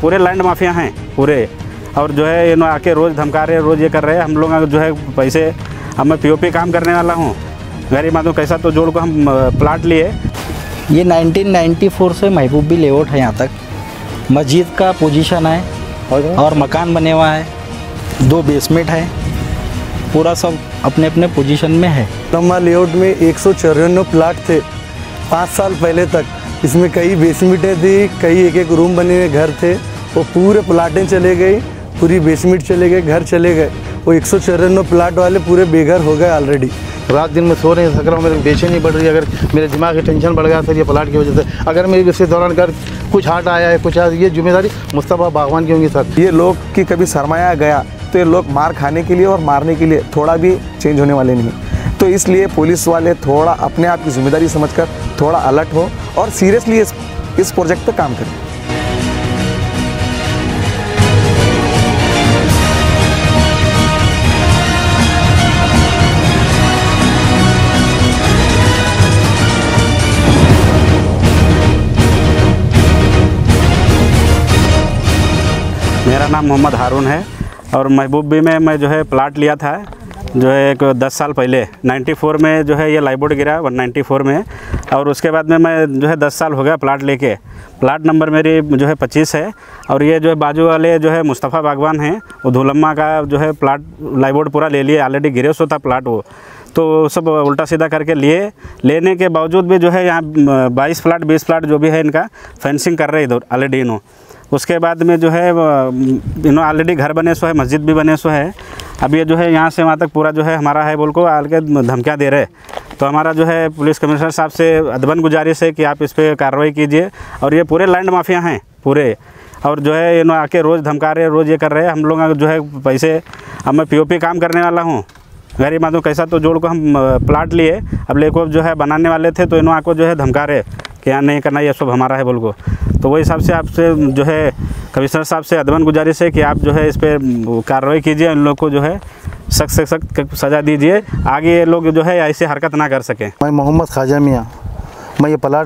पूरे land mafia हैं पूरे। और जो है ये आके रोज़ धमका रहे, रोज़ ये कर रहे हैं। हम लोग जो है पैसे, अब मैं पीओपी काम करने वाला हूँ, गरीब आदमी कैसा तो जोड़ को हम प्लाट लिए। ये 1994 से महबूबी लेआउट है। यहाँ तक मस्जिद का पोजीशन है और मकान बने हुआ है, 2 बेसमेंट है, पूरा सब अपने अपने पोजीशन में है। तम्मा लेआउट में 154 प्लाट थे 5 साल पहले तक। इसमें कई बेसमेंटें थी, कई एक एक रूम बने हुए घर थे। वो पूरे प्लाटें चले गई, पूरी बेसमेंट चले गए, घर चले गए। वो 154 प्लाट वाले पूरे बेघर हो गए ऑलरेडी। रात दिन में सो नहीं सक रहा हूँ, मेरे बेचैनी बढ़ रही है। अगर मेरे दिमाग की टेंशन बढ़ गया सर ये प्लाट की वजह से, अगर मेरे इसी दौरान कर कुछ हार्ट आया है कुछ ये जिम्मेदारी मुस्तफ़ा बागवान की होंगी सर। ये लोग की कभी सरमाया गया तो ये लोग मार खाने के लिए और मारने के लिए थोड़ा भी चेंज होने वाले नहीं। तो इसलिए पुलिस वाले थोड़ा अपने आप की जिम्मेदारी समझकर थोड़ा अलर्ट हो और सीरियसली इस प्रोजेक्ट पर काम करें। मेरा नाम मोहम्मद हारून है और महबूबी में मैं जो है प्लाट लिया था जो है एक 10 साल पहले 94 में जो है ये लाइबोर्ड गिरा 194 में। और उसके बाद में मैं जो है 10 साल हो गया प्लाट लेके। प्लाट नंबर मेरी जो है 25 है। और ये जो है बाजू वाले जो है मुस्तफ़ा बागवान हैं, वो धुलम्मा का जो है प्लाट लाइबोर्ड पूरा ले लिए, ऑलरेडी गिरे सो था प्लाट वो। तो सब उल्टा सीधा करके लेने के बावजूद भी जो है यहाँ 22 प्लाट 20 प्लाट जो भी है इनका फेंसिंग कर रहे इधर ऑलरेडी इन्हों। उसके बाद में जो है इन्हों ऑलरेडी घर बने सो है, मस्जिद भी बने सो है। अब ये जो है यहाँ से वहाँ तक पूरा जो है हमारा है बोल को आके धमकियाँ दे रहे। तो हमारा जो है पुलिस कमिश्नर साहब से अदबन गुजारिश है कि आप इस पर कार्रवाई कीजिए। और ये पूरे लैंड माफिया हैं पूरे। और जो है इन्हों आके रोज़ धमका रहे, रोज़ ये कर रहे हैं। हम लोग जो है पैसे, अब मैं पीओपी काम करने वाला हूँ, गरीब आदमी कैसा तो जोड़ को हम प्लाट लिए। अब लेको जो है बनाने वाले थे तो इन्हों आको जो है धमका रहे कि यहाँ नहीं करना, ये सब हमारा है बोल को। तो वही हिसाब से आपसे जो है कमिश्नर साहब से अदबन गुजारिश है कि आप जो है इस पर कार्रवाई कीजिए, इन लोग को जो है सख्त से सख्त सज़ा दीजिए, आगे ये लोग जो है ऐसे हरकत ना कर सकें। मैं मोहम्मद ख्वाजा मियाँ, मैं ये प्लाट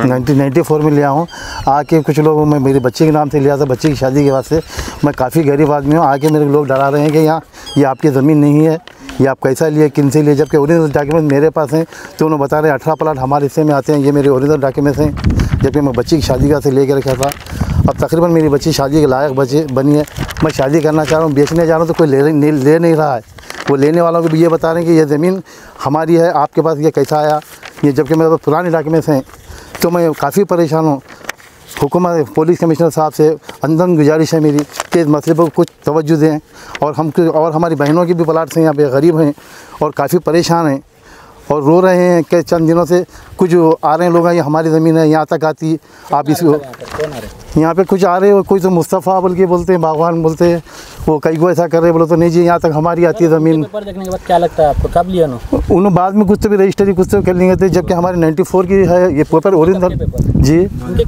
1994 में लिया हूँ। आके कुछ लोग, मैं मेरे बच्चे के नाम से लिया था, बच्चे की शादी के वास्ते। मैं काफ़ी गरीब आदमी हूँ। आके मेरे लोग डरा रहे हैं कि यहाँ ये आपकी ज़मीन नहीं है, ये आप कैसा लिए, किन से लिए, जबकि ओरिजिनल डॉक्यूमेंट मेरे पास हैं। तो उन्होंने बता रहे हैं 18 प्लाट हमारे हिस्से में आते हैं, ये मेरे ओरिजिनल डॉक्यूमेंट्स हैं, जबकि मैं बच्ची की शादी का से ले कर रखा था। अब तकरीबन मेरी बच्ची शादी के लायक बनी है, मैं शादी करना चाह रहा हूँ, बेचने जा रहा हूँ तो कोई ले नहीं रहा है। वो लेने वालों को भी ये बता रहे हैं कि ये ज़मीन हमारी है, आपके पास ये कैसा आया, ये जबकि मेरे पास पुराने डॉक्यूमेंट्स हैं। तो मैं काफ़ी परेशान हूँ। हुकूमत पुलिस कमिश्नर साहब से अंदर गुजारिश है मेरी कि इस मसले पर कुछ तवज्जो दें। और हमारी बहनों की भी प्लाट्स हैं यहाँ पे, गरीब हैं और काफ़ी परेशान हैं और रो रहे हैं कि चंद दिनों से कुछ आ रहे हैं लोग, ये हमारी ज़मीन है, यहाँ तक आती, आप इसको यहाँ पे कुछ आ रहे हो, कोई तो मुस्तफ़ा बोल के बोलते हैं, बागवान बोलते हैं, वो कई को ऐसा कर रहे, बोलो तो नहीं जी यहाँ तक हमारी आती है ज़मीन। पेपर देखने के बाद क्या लगता है आपको, कब लिया उन्होंने बाद में कुछ तो भी रजिस्ट्री कुछ तो कर लेंगे थे, जबकि हमारे 94 की है ये पेपर ओरिजिनल जी।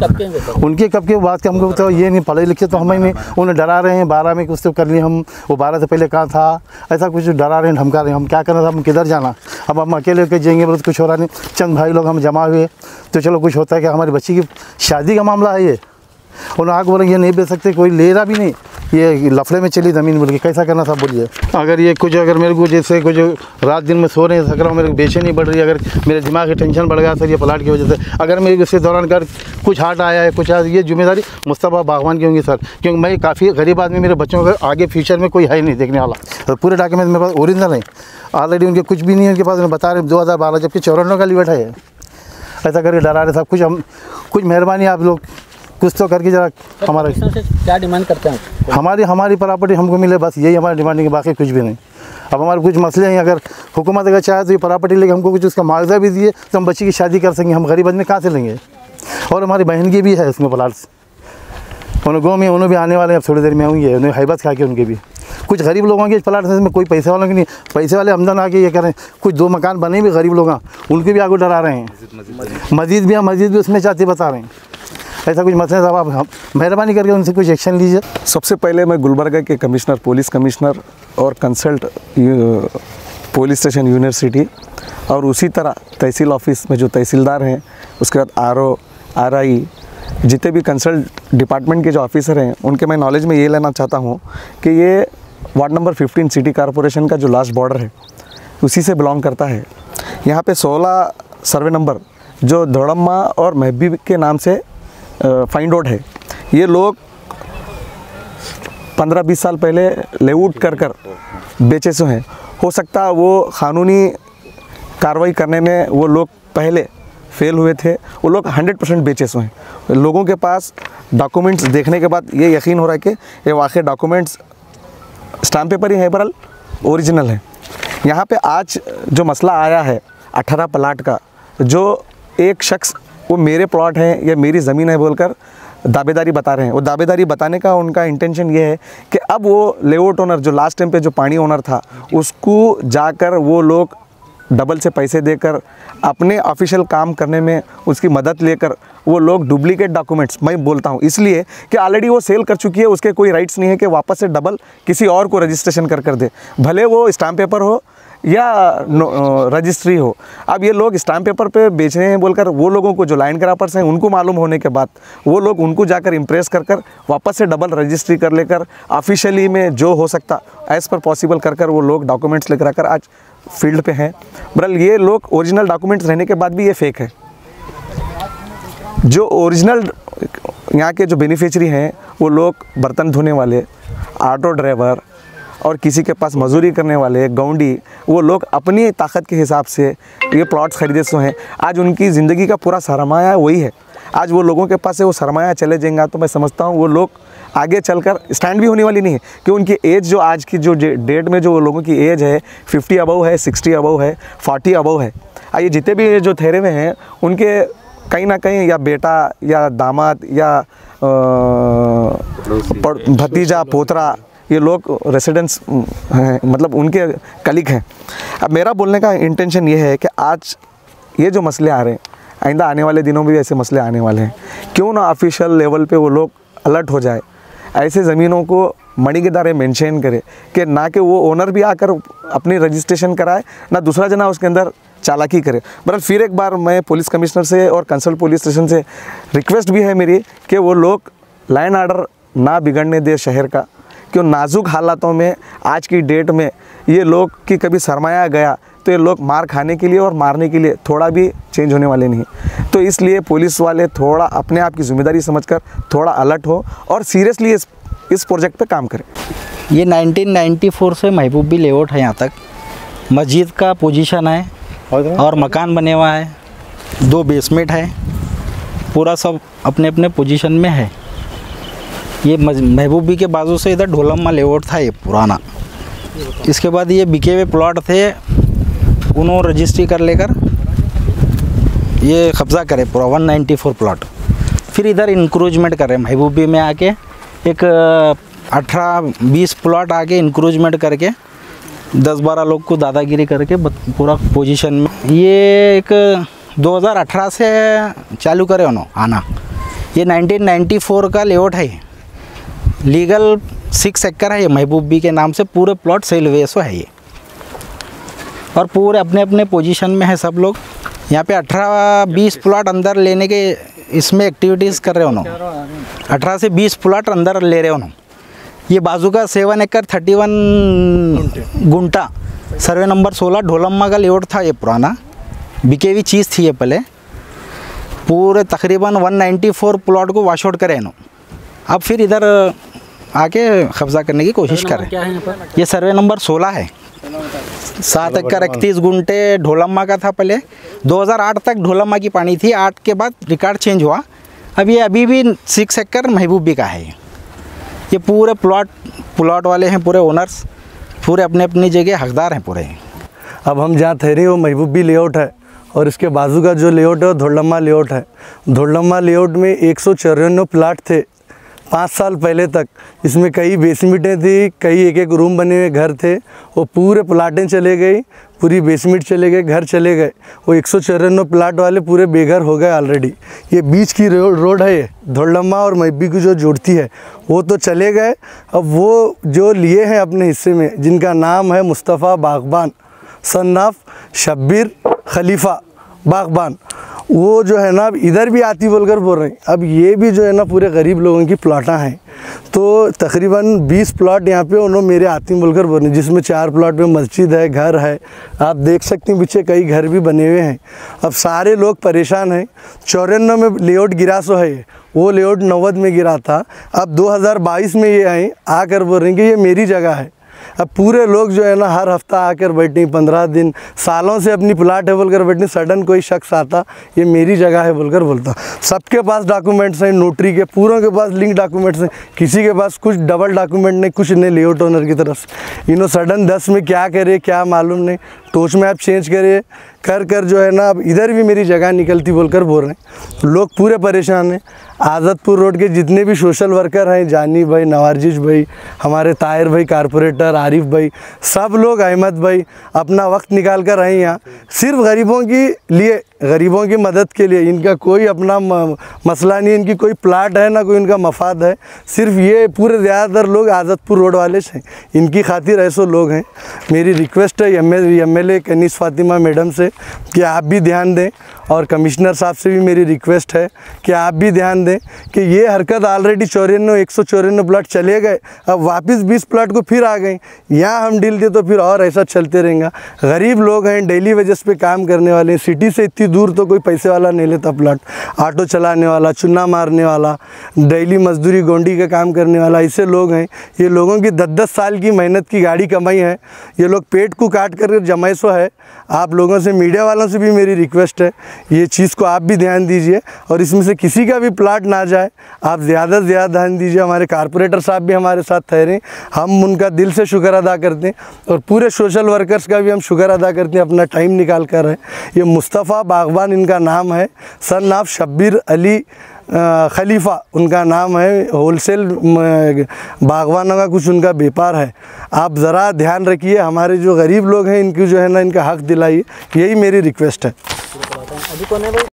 उनके कब के बात के हमको तो ये नहीं पढ़े लिखे तो हमें नहीं, उन्हें डरा रहे हैं 12 में कुछ तो कर लिए हम, वो 12 से पहले कहाँ था, ऐसा कुछ डरा रहे हैं, धमका रहे हैं। हम क्या करना था, हम किधर जाना, अब हम अकेले होकर जाएंगे बोले कुछ हो रहा नहीं। चंद भाई लोग हम जमा हुए तो चलो कुछ होता है कि हमारी बच्ची की शादी का मामला है ये, उन्होंने आगे बोले ये नहीं बेच सकते, कोई ले रहा भी नहीं, ये लफड़े में चली ज़मीन बोल के, कैसा करना था बोलिए। अगर ये कुछ, अगर मेरे को जैसे कुछ रात दिन में सो नहीं सक रहा हूँ, मेरे बेचैनी बढ़ रही है, अगर मेरे दिमाग की टेंशन बढ़ गया सर ये प्लाट की वजह से, अगर मेरे इसी दौरान कर कुछ हार्ट आया है कुछ ये जिम्मेदारी मुस्तफ़ा बागवान की होंगी सर। क्योंकि मैं काफ़ी गरीब आदमी, मेरे बच्चों का आगे फ्यूचर में कोई है नहीं देखने वाला। तो पूरे डॉक्यूमेंट मेरे पास ओरिजिनल है, ऑलरेडी उनके कुछ भी नहीं है उनके पास, उन्हें बता रहे 2012, जबकि 94 का लिमिट है। ऐसा करके डरा रहे सब कुछ। हम कुछ मेहरबानी आप लोग कुछ तो करके जरा हमारा क्या डिमांड करते हैं? हमारी प्रॉपर्टी हमको मिले, बस यही हमारी डिमांड है, बाकी कुछ भी नहीं। अब हमारे कुछ मसले हैं, अगर हुकूमत अगर चाहे तो ये प्रॉपर्टी लेके हमको कुछ उसका मुआवजा भी दिए तो हम बच्ची की शादी कर सकेंगे। हम गरीब आदमी कहाँ से लेंगे? और हमारी बहन की भी है इसमें प्लाट्स, उन्हें गाँव में उन्हें भी आने वाले हैं, अब थोड़ी देर में होंगे, उन्हें हैबत खा के उनके भी कुछ गरीब लोगों के प्लाट में, कोई पैसे वालों की नहीं, पैसे वाले आमदन आके ये करें। कुछ 2 मकान बने भी गरीब लोग, उनके भी आगे डरा रहे हैं। मस्जिद भी उसमें चाहते बता रहे हैं। ऐसा कुछ मसले साहब आप मेहरबानी करके उनसे कुछ एक्शन लीजिए। सबसे पहले मैं गुलबर्गा के कमिश्नर, पुलिस कमिश्नर और कंसल्ट पुलिस स्टेशन यूनिवर्सिटी और उसी तरह तहसील ऑफिस में जो तहसीलदार हैं, उसके बाद RO RI जितने भी कंसल्ट डिपार्टमेंट के जो ऑफिसर हैं उनके मैं नॉलेज में ये लेना चाहता हूँ कि ये वार्ड नंबर 15 सिटी कॉरपोरेशन का जो लास्ट बॉर्डर है उसी से बिलोंग करता है। यहाँ पे 16 सर्वे नंबर जो धोड़म्मा और महबी के नाम से फाइंड आउट है। ये लोग 15-20 साल पहले लेआउट कर बेचे से हैं। हो सकता है वो कानूनी कार्रवाई करने में वो लोग पहले फेल हुए थे, वो लोग 100% बेचे से हैं। लोगों के पास डॉक्यूमेंट्स देखने के बाद ये यकीन हो रहा है कि ये वाकई डॉक्यूमेंट्स स्टाम्प पेपर ही है, बहरहाल ओरिजिनल है। यहाँ पे आज जो मसला आया है 18 प्लाट का, जो एक शख्स वो मेरे प्लॉट हैं या मेरी ज़मीन है बोलकर दावेदारी बता रहे हैं। वो दावेदारी बताने का उनका इंटेंशन ये है कि अब वो लेआउट ओनर जो लास्ट टाइम पे जो पानी ओनर था उसको जाकर वो लोग डबल से पैसे देकर अपने ऑफिशियल काम करने में उसकी मदद लेकर वो लोग डुप्लीकेट डॉक्यूमेंट्स, मैं बोलता हूँ इसलिए कि ऑलरेडी वो सेल कर चुकी है, उसके कोई राइट्स नहीं है कि वापस से डबल किसी और को रजिस्ट्रेशन कर दे, भले वो स्टाम्प पेपर हो या रजिस्ट्री हो। अब ये लोग स्टाम्प पेपर पे बेच रहे हैं बोलकर वो लोगों को जो लाइन क्रॉपर्स हैं उनको मालूम होने के बाद वो लोग उनको जाकर इम्प्रेस कर वापस से डबल रजिस्ट्री कर लेकर ऑफिशियली में जो हो सकता एज़ पर पॉसिबल कर वो लोग डॉक्यूमेंट्स लेकर आकर आज फील्ड पे हैं। बहरहाल ये लोग ओरिजिनल डॉक्यूमेंट्स रहने के बाद भी ये फेक है। जो ओरिजिनल यहाँ के जो बेनिफिशरी हैं वो लोग बर्तन धोने वाले, ऑटो ड्राइवर और किसी के पास मजदूरी करने वाले गौंडी, वो लोग अपनी ताकत के हिसाब से ये प्लॉट्स खरीदे सो हैं। आज उनकी ज़िंदगी का पूरा सरमाया वही है। आज वो लोगों के पास से वो सरमाया चले जाएंगे तो मैं समझता हूँ वो लोग आगे चलकर स्टैंड भी होने वाली नहीं है, कि उनकी एज जो आज की जो डेट में जो लोगों की एज है 50 अबव है, 60 अबव है, 40 अबव है। ये जितने भी जो ठहरे हुए हैं उनके कहीं ना कहीं या बेटा या दामाद या भतीजा पोतरा ये लोग रेसिडेंट्स हैं, मतलब उनके कलीग हैं। अब मेरा बोलने का इंटेंशन ये है कि आज ये जो मसले आ रहे हैं आइंदा आने वाले दिनों में भी ऐसे मसले आने वाले हैं। क्यों ना ऑफिशियल लेवल पे वो लोग अलर्ट हो जाए, ऐसे ज़मीनों को मणि के दायरे मेंशन करे कि ना कि वो ओनर भी आकर अपनी रजिस्ट्रेशन कराए ना दूसरा जना उसके अंदर चालाकी करे। बहरहाल फिर एक बार मैं पुलिस कमिश्नर से और कंसल्ट पुलिस स्टेशन से रिक्वेस्ट भी है मेरी कि वो लोग लाइन आर्डर ना बिगड़ने दे शहर का। क्यों नाजुक हालातों में आज की डेट में ये लोग की कभी सरमाया गया तो ये लोग मार खाने के लिए और मारने के लिए थोड़ा भी चेंज होने वाले नहीं। तो इसलिए पुलिस वाले थोड़ा अपने आप की जिम्मेदारी समझकर थोड़ा अलर्ट हो और सीरियसली इस प्रोजेक्ट पे काम करें। ये 1994 से महबूबी लेआउट है। यहाँ तक मस्जिद का पोजीशन है और मकान बने हुआ है, 2 बेसमेंट है, पूरा सब अपने अपने पोजीशन में है। ये महबूबी के बाजू से इधर ढोलम्मा लेआउट था ये पुराना। इसके बाद ये बिके हुए प्लॉट थे, उन्होंने रजिस्ट्री कर लेकर ये कब्ज़ा करे पूरा 194 प्लॉट। फिर इधर इंक्रोचमेंट कर रहे हैं महबूबी में आके, एक 18-20 प्लॉट आके इंक्रोचमेंट करके 10-12 लोग को दादागिरी करके पूरा पोजीशन में। ये एक 2018 से चालू करे उन्होंने आना। ये 1994 का लेआउट है, लीगल 6 एकड़ है ये महबूबी के नाम से, पूरे प्लॉट सेल हुए सो है ये, और पूरे अपने अपने पोजीशन में है सब लोग। यहाँ पे 18-20 प्लॉट अंदर लेने के इसमें एक्टिविटीज़ कर रहे हो उन्होंने, 18 से 20 प्लॉट अंदर ले रहे हो उन्होंने। ये बाजू का 7 एकड़ 31 गुंटा सर्वे नंबर 16 ढोलम्मा का लेआउट था। ये पुराना बिके हुई चीज़ थी ये पहले। पूरे तकरीबन 194 प्लॉट को वॉश आउट करे इन्होंने, अब फिर इधर आके कब्ज़ा करने की कोशिश कर रहे हैं। ये सर्वे नंबर 16 है, 7 एकड़ 31 गुंटे ढोलम्मा का था पहले। 2008 तक ढोलम्मा की पानी थी, 8 के बाद रिकॉर्ड चेंज हुआ। अब ये अभी भी 6 एकड़ महबूबी का है। ये पूरे प्लॉट वाले हैं, पूरे ओनर्स पूरे अपने अपनी जगह हकदार हैं पूरे। अब हम जहाँ ठहरे वो महबूबी लेआउट है और इसके बाजू का जो लेआउट है वो धोड़म्मा लेआउट है। धोड़म्मा लेआउट में 194 प्लाट थे 5 साल पहले तक। इसमें कई बेसमेंटें थी, कई एक रूम बने हुए घर थे। वो पूरे प्लाटें चले गई, पूरी बेसमेंट चले गए, घर चले गए। वो 194 प्लाट वाले पूरे बेघर हो गए ऑलरेडी। ये बीच की रोड है, ये धोड़म्मा और महबूबी की जो जोड़ती है, वो तो चले गए। अब वो जो लिए हैं अपने हिस्से में, जिनका नाम है मुस्तफ़ा बागबान सन ऑफ शब्बीर खलीफा, बागबान, वो जो है ना अब इधर भी आती बोलकर बोल रहे हैं। अब ये भी जो है ना पूरे गरीब लोगों की प्लाटा हैं, तो तकरीबन 20 प्लॉट यहाँ पे उन्होंने मेरे आती बोलकर बोल रहे हैं, जिसमें 4 प्लॉट में मस्जिद है, घर है। आप देख सकते हैं पीछे कई घर भी बने हुए हैं। अब सारे लोग परेशान हैं। 94 में लेआउट गिरा सो है, वो लेआउट 90 में गिरा था। अब 2022 में ये आए आकर बोल रहे हैं कि ये मेरी जगह है। अब पूरे लोग जो है ना हर हफ्ता आकर बैठे, 15 दिन सालों से अपनी प्लाट है बोलकर बैठे, सडन कोई शख्स आता ये मेरी जगह है बोलकर बोलता। सबके पास डॉक्यूमेंट्स हैं, नोटरी के पूरों के पास लिंक डॉक्यूमेंट्स हैं, किसी के पास कुछ डबल डॉक्यूमेंट नहीं, कुछ नहीं लेआउट ओनर की तरफ से। इन्हों सडन 10 में क्या करे क्या मालूम नहीं, टोच में आप चेंज करे कर जो है ना अब इधर भी मेरी जगह निकलती बोलकर बोल रहे हैं। लोग पूरे परेशान हैं। आज़ादपुर रोड के जितने भी सोशल वर्कर हैं, जानी भाई, नवारजिश भाई, हमारे ताहिर भाई कारपोरेटर, आरिफ भाई, सब लोग, अहमद भाई, अपना वक्त निकाल कर आए यहाँ सिर्फ गरीबों के लिए, गरीबों की मदद के लिए। इनका कोई अपना मसला नहीं, इनकी कोई प्लाट है ना कोई इनका मफाद है। सिर्फ ये पूरे ज़्यादातर लोग आज़ादपुर रोड वाले हैं, इनकी खातिर ऐसे लोग हैं। मेरी रिक्वेस्ट है एमएलए कनीस फातिमा मैडम से कि आप भी ध्यान दें, और कमिश्नर साहब से भी मेरी रिक्वेस्ट है कि आप भी ध्यान दें कि ये हरकत ऑलरेडी 154 प्लाट चले गए, अब वापस 20 प्लाट को फिर आ गए। यहाँ हम डील दे तो फिर और ऐसा चलते रहेगा। गरीब लोग हैं, डेली वेजेस पे काम करने वाले, सिटी से इतनी दूर तो कोई पैसे वाला नहीं लेता प्लाट, ऑटो चलाने वाला, चुना मारने वाला, डेली मजदूरी गोंडी का काम करने वाला, ऐसे लोग हैं। ये लोगों की 10-10 साल की मेहनत की गाड़ी कमाई है, ये लोग पेट को काट कर जमाइसो है। आप लोगों से, मीडिया वालों से भी मेरी रिक्वेस्ट है, ये चीज़ को आप भी ध्यान दीजिए, और इसमें से किसी का भी प्लाट ना जाए, आप ज़्यादा से ज़्यादा ध्यान दीजिए। हमारे कारपोरेटर साहब भी हमारे साथ ठहरे, हम उनका दिल से शुक्र अदा करते हैं, और पूरे सोशल वर्कर्स का भी हम शुक्र अदा करते हैं, अपना टाइम निकाल कर रहे हैं। ये मुस्तफ़ा बागबान इनका नाम है, सन ऑफ शब्बीर अली खलीफा उनका नाम है। होलसेल बागवानों का कुछ उनका व्यापार है। आप ज़रा ध्यान रखिए, हमारे जो गरीब लोग हैं इनकी जो है ना इनका हक़ दिलाइए, यही मेरी रिक्वेस्ट है।